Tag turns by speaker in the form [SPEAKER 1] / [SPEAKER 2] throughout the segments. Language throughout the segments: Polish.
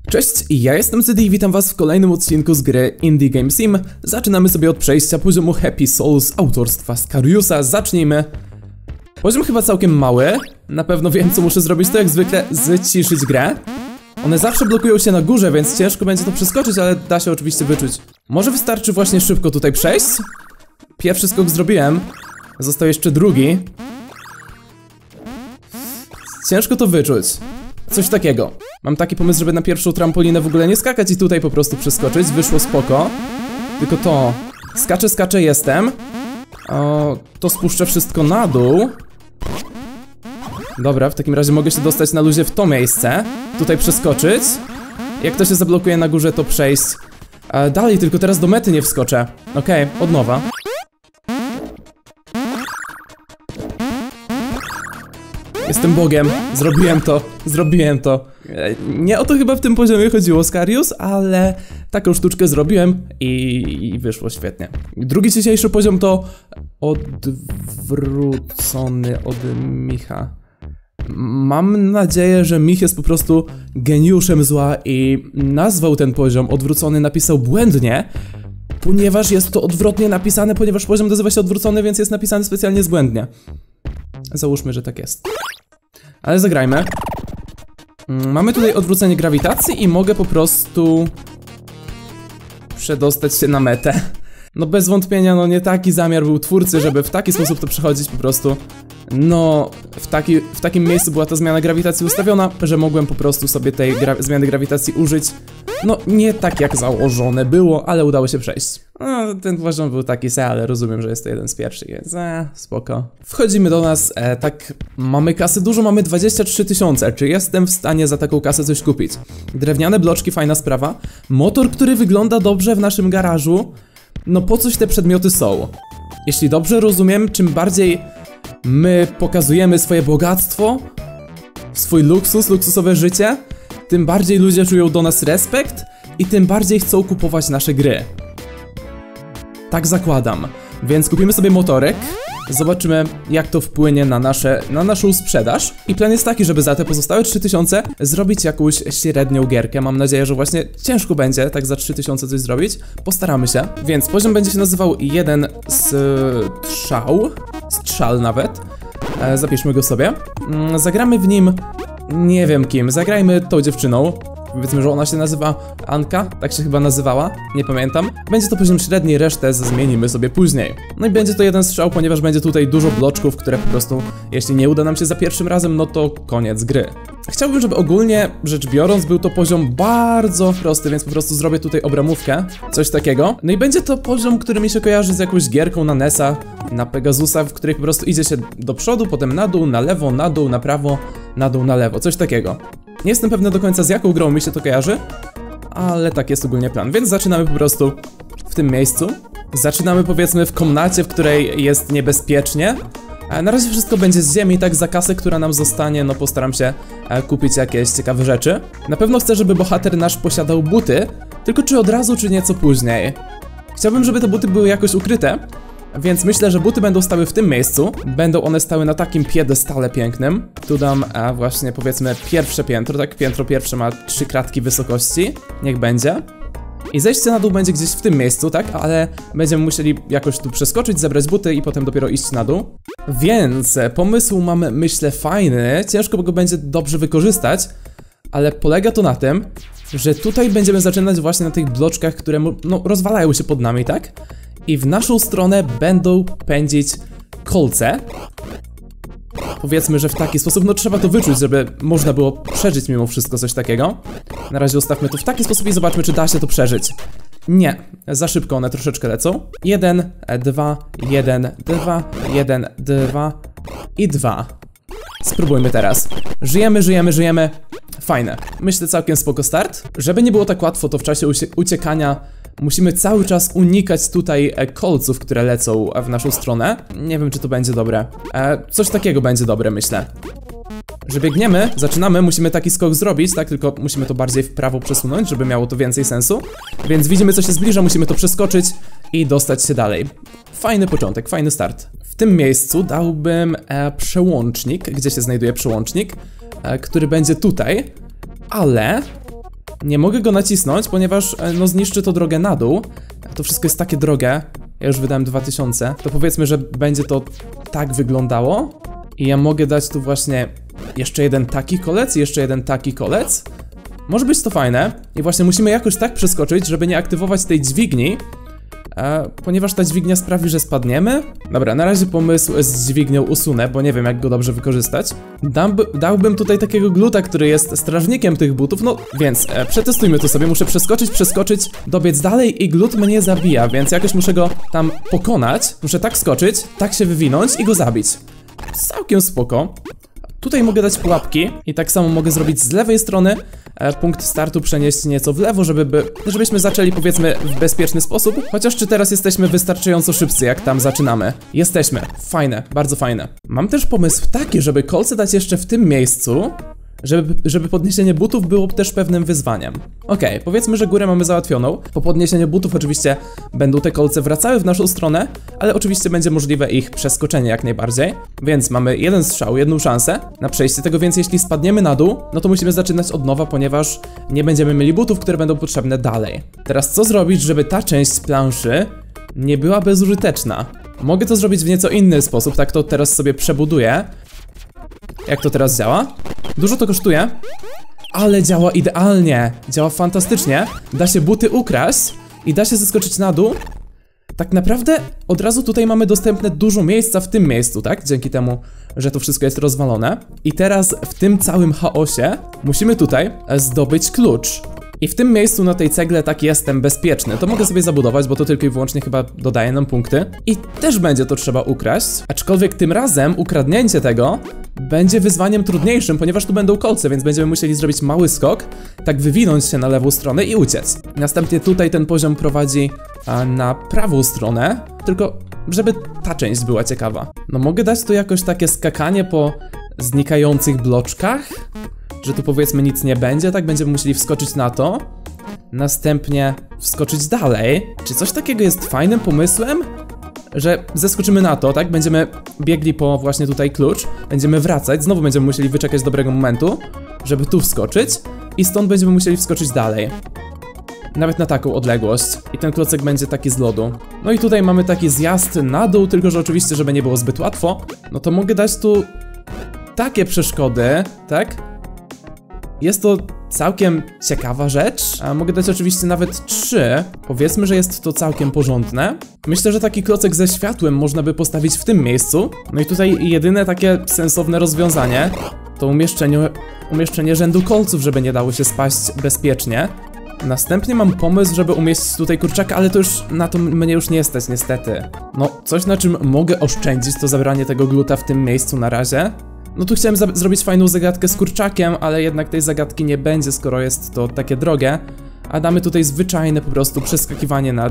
[SPEAKER 1] Cześć, ja jestem Zedy i witam was w kolejnym odcinku z gry Indie Game Sim. Zaczynamy sobie od przejścia poziomu Happy Souls autorstwa Scariusa. Zacznijmy. Poziom chyba całkiem mały. Na pewno wiem, co muszę zrobić, to jak zwykle zciszyć grę. One zawsze blokują się na górze, więc ciężko będzie to przeskoczyć, ale da się oczywiście wyczuć. Może wystarczy właśnie szybko tutaj przejść? Pierwszy skok zrobiłem. Został jeszcze drugi. Ciężko to wyczuć. Coś takiego. Mam taki pomysł, żeby na pierwszą trampolinę w ogóle nie skakać i tutaj po prostu przeskoczyć. Wyszło spoko. Tylko to. Skaczę, jestem. To spuszczę wszystko na dół. Dobra, w takim razie mogę się dostać na luzie w to miejsce. Tutaj przeskoczyć. Jak to się zablokuje na górze, to przejść dalej, tylko teraz do mety nie wskoczę. Okej, od nowa. Jestem Bogiem, zrobiłem to. Nie o to chyba w tym poziomie chodziło, Scarius, ale taką sztuczkę zrobiłem i wyszło świetnie. Drugi dzisiejszy poziom to odwrócony od Micha. Mam nadzieję, że Mich jest po prostu geniuszem zła i nazwał ten poziom odwrócony, napisał błędnie, ponieważ jest to odwrotnie napisane, ponieważ poziom nazywa się odwrócony, więc jest napisany specjalnie zbłędnie. Załóżmy, że tak jest. Ale zagrajmy. Mamy tutaj odwrócenie grawitacji i mogę po prostu przedostać się na metę. No bez wątpienia, no nie taki zamiar był twórcy, żeby w taki sposób to przechodzić po prostu. No, w takim miejscu była ta zmiana grawitacji ustawiona, że mogłem po prostu sobie tej zmiany grawitacji użyć. No, nie tak jak założone było, ale udało się przejść. No, ten poziom był taki se, ale rozumiem, że jest to jeden z pierwszych, więc spoko. Wchodzimy do nas, tak, mamy kasy dużo, mamy 23 000. Czy jestem w stanie za taką kasę coś kupić? Drewniane bloczki, fajna sprawa. Motor, który wygląda dobrze w naszym garażu. No po coś te przedmioty są? Jeśli dobrze rozumiem, czym bardziej my pokazujemy swoje bogactwo, swój luksus, luksusowe życie, tym bardziej ludzie czują do nas respekt i tym bardziej chcą kupować nasze gry. Tak zakładam. Więc kupimy sobie motorek, zobaczymy jak to wpłynie na naszą sprzedaż. I plan jest taki, żeby za te pozostałe 3000 zrobić jakąś średnią gierkę. Mam nadzieję, że właśnie ciężko będzie tak za 3000 coś zrobić. Postaramy się. Więc poziom będzie się nazywał jeden strzał nawet. Zapiszmy go sobie. Zagramy w nim, nie wiem kim, zagrajmy tą dziewczyną. Powiedzmy, że ona się nazywa Anka, tak się chyba nazywała, nie pamiętam. Będzie to poziom średni, resztę zmienimy sobie później. No i będzie to jeden strzał, ponieważ będzie tutaj dużo bloczków, które po prostu, jeśli nie uda nam się za pierwszym razem, no to koniec gry. Chciałbym, żeby ogólnie rzecz biorąc był to poziom bardzo prosty, więc po prostu zrobię tutaj obramówkę, coś takiego. No i będzie to poziom, który mi się kojarzy z jakąś gierką na NES-a, na Pegasusa, w której po prostu idzie się do przodu, potem na dół, na lewo, na dół, na prawo, na dół, na lewo, coś takiego. Nie jestem pewny do końca z jaką grą mi się to kojarzy, ale tak jest ogólnie plan, więc zaczynamy po prostu w tym miejscu. Zaczynamy powiedzmy w komnacie, w której jest niebezpiecznie. Na razie wszystko będzie z ziemi, tak za kasę, która nam zostanie, no postaram się kupić jakieś ciekawe rzeczy. Na pewno chcę, żeby bohater nasz posiadał buty, tylko czy od razu, czy nieco później. Chciałbym, żeby te buty były jakoś ukryte, więc myślę, że buty będą stały w tym miejscu. Będą one stały na takim piedestale pięknym. Tu dam właśnie powiedzmy pierwsze piętro, tak? Piętro pierwsze ma 3 kratki wysokości. Niech będzie. I zejście na dół będzie gdzieś w tym miejscu, tak? Ale będziemy musieli jakoś tu przeskoczyć, zebrać buty i potem dopiero iść na dół. Więc pomysł mamy, myślę, fajny. Ciężko go będzie dobrze wykorzystać, ale polega to na tym, że tutaj będziemy zaczynać właśnie na tych bloczkach, które no, rozwalają się pod nami, tak? I w naszą stronę będą pędzić kolce. Powiedzmy, że w taki sposób, no trzeba to wyczuć, żeby można było przeżyć mimo wszystko coś takiego. Na razie ustawmy to w taki sposób i zobaczmy, czy da się to przeżyć. Nie, za szybko one troszeczkę lecą. 1, 2, 1, 2, 1, 2 i 2. Spróbujmy teraz. Żyjemy. Fajne. Myślę, całkiem spoko start. Żeby nie było tak łatwo, to w czasie uciekania musimy cały czas unikać tutaj kolców, które lecą w naszą stronę. Nie wiem, czy to będzie dobre. Coś takiego będzie dobre, myślę. Że biegniemy, zaczynamy, musimy taki skok zrobić, tak? Tylko musimy to bardziej w prawo przesunąć, żeby miało to więcej sensu. Więc widzimy, co się zbliża, musimy to przeskoczyć i dostać się dalej. Fajny początek, fajny start. W tym miejscu dałbym przełącznik, gdzie się znajduje przełącznik, który będzie tutaj, ale Nie mogę go nacisnąć, ponieważ no zniszczy to drogę na dół. To wszystko jest takie drogie. Ja już wydałem 2000. To powiedzmy, że będzie to tak wyglądało. I ja mogę dać tu właśnie jeszcze jeden taki kolec, jeszcze jeden taki kolec. Może być to fajne. I właśnie musimy jakoś tak przeskoczyć, żeby nie aktywować tej dźwigni. Ponieważ ta dźwignia sprawi, że spadniemy. Dobra, na razie pomysł z dźwignią usunę, bo nie wiem, jak go dobrze wykorzystać. Dałbym tutaj takiego gluta, który jest strażnikiem tych butów, no więc przetestujmy to sobie. Muszę przeskoczyć, dobiec dalej i glut mnie zabija, więc jakoś muszę go tam pokonać. Muszę tak skoczyć, tak się wywinąć i go zabić. Całkiem spoko. Tutaj mogę dać pułapki i tak samo mogę zrobić z lewej strony. Punkt startu przenieść nieco w lewo, żebyśmy zaczęli, powiedzmy, w bezpieczny sposób. Chociaż czy teraz jesteśmy wystarczająco szybcy, jak tam zaczynamy? Jesteśmy. Fajne, bardzo fajne. Mam też pomysł taki, żeby kolce dać jeszcze w tym miejscu, żeby podniesienie butów było też pewnym wyzwaniem. Okej, powiedzmy, że górę mamy załatwioną. Po podniesieniu butów oczywiście będą te kolce wracały w naszą stronę, ale oczywiście będzie możliwe ich przeskoczenie jak najbardziej. Więc mamy jeden strzał, jedną szansę na przejście tego, więc jeśli spadniemy na dół, no to musimy zaczynać od nowa, ponieważ nie będziemy mieli butów, które będą potrzebne dalej. Teraz co zrobić, żeby ta część planszy nie była bezużyteczna? Mogę to zrobić w nieco inny sposób, tak to teraz sobie przebuduję. Jak to teraz działa? Dużo to kosztuje, ale działa idealnie, działa fantastycznie. Da się buty ukraść i da się zeskoczyć na dół. Tak naprawdę od razu tutaj mamy dostępne dużo miejsca w tym miejscu, tak? Dzięki temu, że to wszystko jest rozwalone. I teraz w tym całym chaosie musimy tutaj zdobyć klucz. I w tym miejscu na tej cegle tak jestem bezpieczny. To mogę sobie zabudować, bo to tylko i wyłącznie chyba dodaje nam punkty. I też będzie to trzeba ukraść. Aczkolwiek tym razem ukradnięcie tego będzie wyzwaniem trudniejszym, ponieważ tu będą kolce, więc będziemy musieli zrobić mały skok, tak wywinąć się na lewą stronę i uciec. Następnie tutaj ten poziom prowadzi na prawą stronę, tylko żeby ta część była ciekawa. No mogę dać tu jakoś takie skakanie po znikających bloczkach, że tu powiedzmy nic nie będzie, tak będziemy musieli wskoczyć na to, następnie wskoczyć dalej. Czy coś takiego jest fajnym pomysłem? Że zeskoczymy na to, tak? Będziemy biegli po właśnie tutaj klucz, będziemy wracać, znowu będziemy musieli wyczekać dobrego momentu, żeby tu wskoczyć i stąd będziemy musieli wskoczyć dalej. Nawet na taką odległość. I ten klocek będzie taki z lodu. No i tutaj mamy taki zjazd na dół, tylko że oczywiście, żeby nie było zbyt łatwo, no to mogę dać tu takie przeszkody, tak? Jest to całkiem ciekawa rzecz, a mogę dać oczywiście nawet 3. Powiedzmy, że jest to całkiem porządne. Myślę, że taki klocek ze światłem można by postawić w tym miejscu. No i tutaj jedyne takie sensowne rozwiązanie to umieszczenie rzędu kolców, żeby nie dało się spaść bezpiecznie. Następnie mam pomysł, żeby umieścić tutaj kurczaka, ale to już na to mnie już nie stać niestety. No, coś na czym mogę oszczędzić to zabranie tego gluta w tym miejscu na razie. No tu chciałem zrobić fajną zagadkę z kurczakiem, ale jednak tej zagadki nie będzie, skoro jest to takie drogie. A damy tutaj zwyczajne po prostu przeskakiwanie nad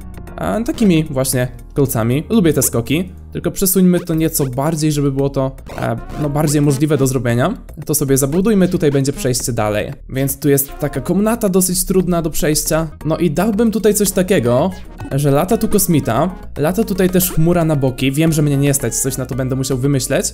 [SPEAKER 1] takimi właśnie kolcami. Lubię te skoki, tylko przesuńmy to nieco bardziej, żeby było to no bardziej możliwe do zrobienia. To sobie zabudujmy, tutaj będzie przejście dalej. Więc tu jest taka komnata dosyć trudna do przejścia. No i dałbym tutaj coś takiego, że lata tu kosmita, lata tutaj też chmura na boki. Wiem, że mnie nie stać, coś na to będę musiał wymyśleć.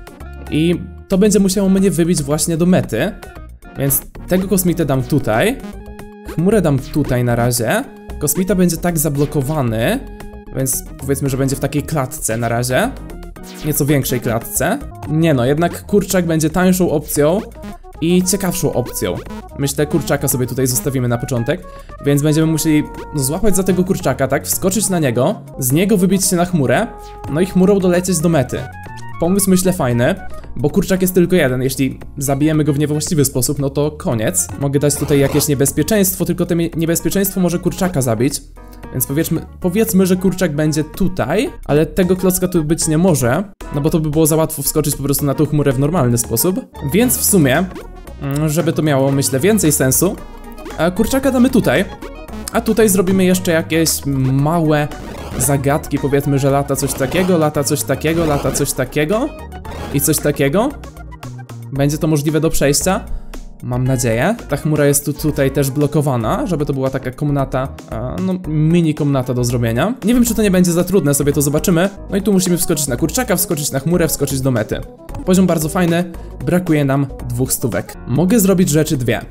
[SPEAKER 1] I to będzie musiało mnie wybić właśnie do mety. Więc tego kosmitę dam tutaj. Chmurę dam tutaj na razie. Kosmita będzie tak zablokowany, więc powiedzmy, że będzie w takiej klatce na razie. Nieco większej klatce. Nie no, jednak kurczak będzie tańszą opcją i ciekawszą opcją. Myślę, kurczaka sobie tutaj zostawimy na początek. Więc będziemy musieli złapać za tego kurczaka, tak? Wskoczyć na niego, z niego wybić się na chmurę, no i chmurą dolecieć do mety. Pomysł myślę fajny, bo kurczak jest tylko jeden. Jeśli zabijemy go w niewłaściwy sposób, no to koniec. Mogę dać tutaj jakieś niebezpieczeństwo, tylko to niebezpieczeństwo może kurczaka zabić. Więc powiedzmy, że kurczak będzie tutaj, ale tego klocka tu być nie może, no bo to by było za łatwo wskoczyć po prostu na tą chmurę w normalny sposób. Więc w sumie, żeby to miało, myślę, więcej sensu, kurczaka damy tutaj, a tutaj zrobimy jeszcze jakieś małe zagadki, powiedzmy, że lata coś takiego, lata coś takiego, lata coś takiego i coś takiego. Będzie to możliwe do przejścia, mam nadzieję. Ta chmura jest tutaj też blokowana, żeby to była taka komnata, no mini komnata do zrobienia. Nie wiem, czy to nie będzie za trudne, sobie to zobaczymy. No i tu musimy wskoczyć na kurczaka, wskoczyć na chmurę, wskoczyć do mety. Poziom bardzo fajny, brakuje nam 200. Mogę zrobić rzeczy dwie.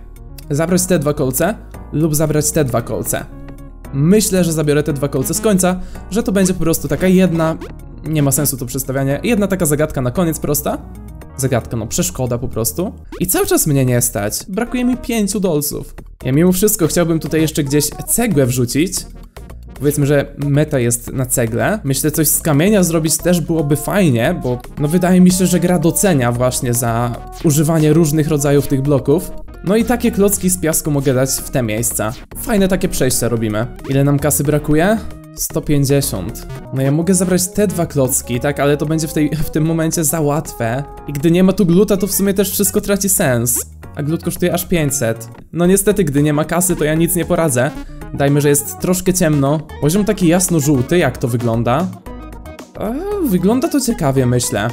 [SPEAKER 1] zabrać te 2 kolce lub zabrać te 2 kolce. Myślę, że zabiorę te 2 kolce z końca, że to będzie po prostu taka jedna, nie ma sensu to przedstawianie, jedna taka zagadka na koniec prosta. Zagadka, no przeszkoda po prostu. I cały czas mnie nie stać, brakuje mi 5 dolców. Ja mimo wszystko chciałbym tutaj jeszcze gdzieś cegłę wrzucić. Powiedzmy, że meta jest na cegle. Myślę, coś z kamienia zrobić też byłoby fajnie, bo no wydaje mi się, że gra docenia właśnie za używanie różnych rodzajów tych bloków. No i takie klocki z piasku mogę dać w te miejsca. Fajne takie przejścia robimy. Ile nam kasy brakuje? 150. No ja mogę zabrać te 2 klocki, tak, ale to będzie w tym momencie za łatwe. I gdy nie ma tu gluta, to w sumie też wszystko traci sens. A glut kosztuje aż 500. No niestety, gdy nie ma kasy, to ja nic nie poradzę. Dajmy, że jest troszkę ciemno. Poziom taki jasno-żółty, jak to wygląda? Wygląda to ciekawie, myślę.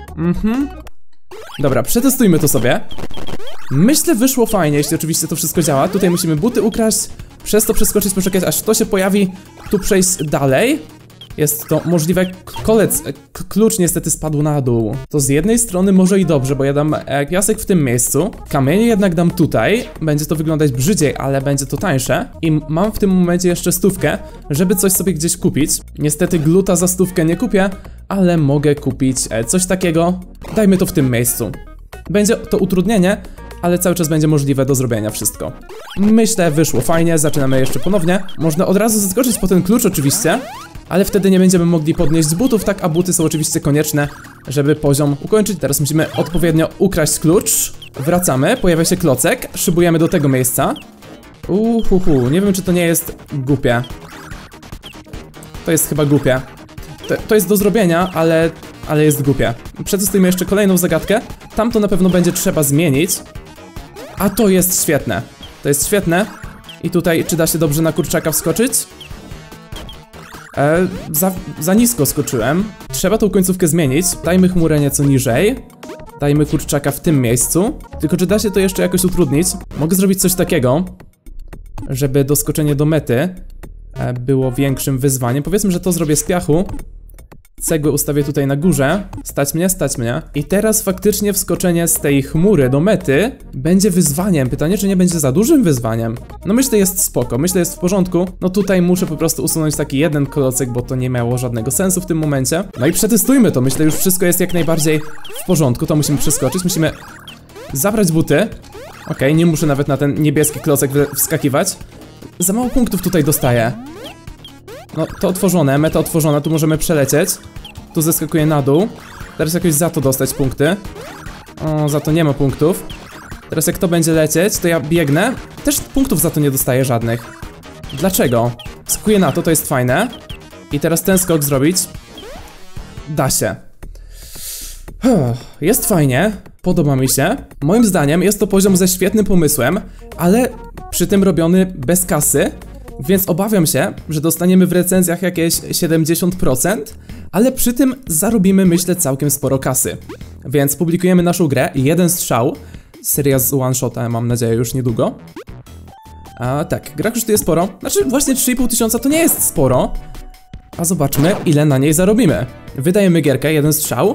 [SPEAKER 1] Dobra, przetestujmy to sobie. Myślę, wyszło fajnie, jeśli oczywiście to wszystko działa. Tutaj musimy buty ukraść, przez to przeskoczyć, poczekać, aż to się pojawi. Tu przejść dalej. Jest to możliwe. Klucz niestety spadł na dół. To z jednej strony może i dobrze, bo ja dam piasek w tym miejscu. Kamienie jednak dam tutaj. Będzie to wyglądać brzydziej, ale będzie to tańsze. I mam w tym momencie jeszcze 100, żeby coś sobie gdzieś kupić. Niestety gluta za 100 nie kupię, ale mogę kupić coś takiego. Dajmy to w tym miejscu. Będzie to utrudnienie, ale cały czas będzie możliwe do zrobienia wszystko. Myślę, wyszło fajnie, zaczynamy jeszcze ponownie. Można od razu zaskoczyć po ten klucz oczywiście, ale wtedy nie będziemy mogli podnieść butów, tak, a buty są oczywiście konieczne, żeby poziom ukończyć. Teraz musimy odpowiednio ukraść klucz. Wracamy, pojawia się klocek, szybujemy do tego miejsca. Nie wiem, czy to nie jest głupie. To jest chyba głupie. To jest do zrobienia, ale jest głupie. Przetestujmy jeszcze kolejną zagadkę. Tam to na pewno będzie trzeba zmienić. A to jest świetne. To jest świetne. I tutaj, czy da się dobrze na kurczaka wskoczyć? Za nisko skoczyłem. Trzeba tą końcówkę zmienić. Dajmy chmurę nieco niżej. Dajmy kurczaka w tym miejscu. Tylko czy da się to jeszcze jakoś utrudnić? Mogę zrobić coś takiego, żeby doskoczenie do mety było większym wyzwaniem. Powiedzmy, że to zrobię z piachu. Cegłę ustawię tutaj na górze. Stać mnie, stać mnie. I teraz faktycznie wskoczenie z tej chmury do mety będzie wyzwaniem. Pytanie, czy nie będzie za dużym wyzwaniem? No myślę, jest spoko, myślę, jest w porządku. No tutaj muszę po prostu usunąć taki jeden klocek, bo to nie miało żadnego sensu w tym momencie. No i przetestujmy to, myślę, już wszystko jest jak najbardziej w porządku. To musimy przeskoczyć, musimy zabrać buty. Okej, nie muszę nawet na ten niebieski klocek wskakiwać. Za mało punktów tutaj dostaję. No, to otworzone, meta otworzona, tu możemy przelecieć. Tu zeskakuję na dół. Teraz jakoś za to dostać punkty. O, za to nie ma punktów. Teraz jak to będzie lecieć, to ja biegnę. Też punktów za to nie dostaję żadnych. Dlaczego? Skakuję na to, to jest fajne. I teraz ten skok zrobić. Da się. Jest fajnie, podoba mi się. Moim zdaniem jest to poziom ze świetnym pomysłem, ale przy tym robiony bez kasy. Więc obawiam się, że dostaniemy w recenzjach jakieś 70%, ale przy tym zarobimy, myślę, całkiem sporo kasy. Więc publikujemy naszą grę, jeden strzał. Seria z one-shota, mam nadzieję, już niedługo. A tak, gra kosztuje sporo. Znaczy, właśnie 3500 to nie jest sporo. A zobaczmy, ile na niej zarobimy. Wydajemy gierkę, jeden strzał.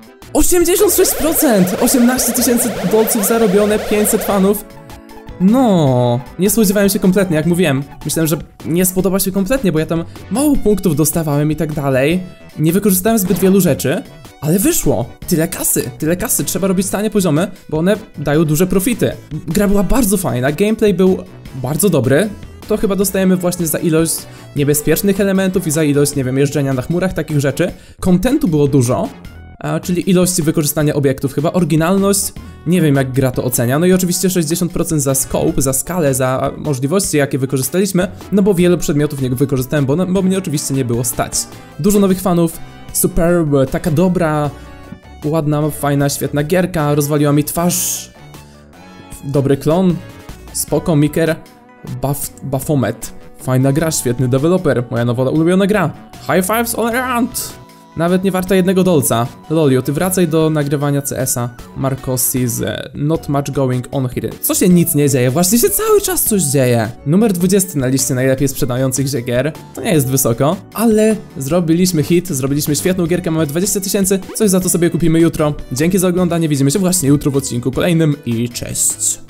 [SPEAKER 1] 86%! 18 000 dolców zarobione, 500 fanów. No, nie spodziewałem się kompletnie, jak mówiłem. Myślałem, że nie spodoba się kompletnie, bo ja tam mało punktów dostawałem i tak dalej. Nie wykorzystałem zbyt wielu rzeczy, ale wyszło. Tyle kasy, trzeba robić tanie poziomy, bo one dają duże profity. Gra była bardzo fajna, gameplay był bardzo dobry. To chyba dostajemy właśnie za ilość niebezpiecznych elementów i za ilość, nie wiem, jeżdżenia na chmurach, takich rzeczy. Kontentu było dużo, czyli ilość wykorzystania obiektów, chyba oryginalność. Nie wiem, jak gra to ocenia, no i oczywiście 60% za scope, za skalę, za możliwości, jakie wykorzystaliśmy, no bo wielu przedmiotów nie wykorzystałem, bo mnie oczywiście nie było stać. Dużo nowych fanów, superb, taka dobra, ładna, fajna, świetna gierka, rozwaliła mi twarz, dobry klon, spoko, Miker, Baphomet, fajna gra, świetny deweloper, moja nowa ulubiona gra, high fives all around! Nawet nie warta jednego dolca. Lolio, ty wracaj do nagrywania CS-a. Marcosi z Not Much Going On Here. Co się nic nie dzieje? Właśnie się cały czas coś dzieje. Numer 20 na liście najlepiej sprzedających się gier. To nie jest wysoko, ale zrobiliśmy hit, zrobiliśmy świetną gierkę, mamy 20 000. Coś za to sobie kupimy jutro. Dzięki za oglądanie, widzimy się właśnie jutro w odcinku kolejnym i cześć.